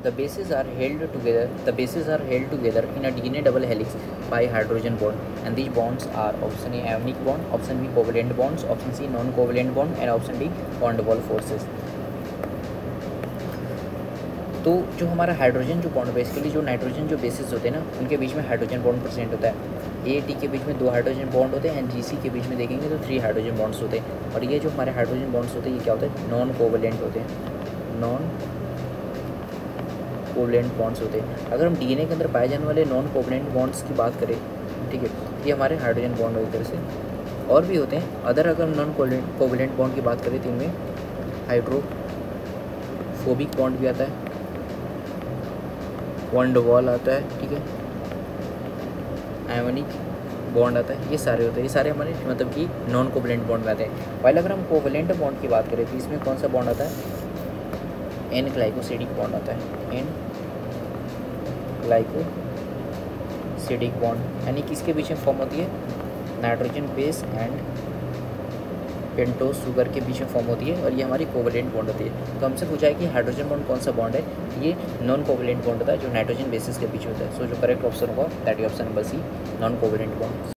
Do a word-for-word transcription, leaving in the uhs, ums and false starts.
The bases are held together the bases are held together in a DNA double helix by hydrogen bond and these bonds are option A ionic bond, option B covalent bonds, option C non covalent bond and option D bond wall forces. तो जो हमारा hydrogen जो bond basically जो nitrogen जो bases होते हैं ना उनके बीच में हाइड्रोजन बॉन्ड प्रेजेंट होता है। ए टी के बीच में दो हाइड्रोजन बॉन्ड होते हैं एंड जी सी के बीच में देखेंगे तो थ्री हाइड्रोजन बॉन्ड्स होते हैं। और ये जो हमारे हाइड्रोजन बॉन्ड्स होते हैं ये क्या होते हैं, नॉन कोवलेंट होते हैं, नॉन कोवलेंट बॉन्ड्स होते हैं। अगर हम डीएनए के अंदर पाए जाने वाले नॉन कोवलेंट बॉन्ड्स की बात करें, ठीक है, ये हमारे हाइड्रोजन बॉन्ड एक तरह से और भी होते हैं अदर। अगर हम नॉन कोवलेंट बॉन्ड की बात करें तो इनमें हाइड्रोफोबिक बॉन्ड भी आता है, वॉन्ड वॉल आता है, ठीक है, आयोनिक बॉन्ड आता है, ये सारे होते हैं। ये सारे हमारे मतलब कि नॉन कोवलेंट बॉन्ड में आते हैं। वाइल अगर हम कोवलेंट बॉन्ड की बात करें तो इसमें कौन सा बॉन्ड आता है, एन ग्लाइकोसिडिक बॉन्ड आता है, एन ग्लाइकोसिडिक बॉन्ड, यानी किसके बीच में फॉर्म होती है, nitrogen base and pentose sugar के बीच में फॉर्म होती है और ये हमारी कोवलेंट बॉन्ड होती है। तो हमसे पूछा है कि हाइड्रोजन बॉन्ड कौन सा बॉन्ड है, ये नॉन कोवलेंट बॉन्ड होता है जो नाइट्रोजन बेसिस के बीच होता है। सो जो करेक्ट ऑप्शन होगा that is option number C, non covalent bond.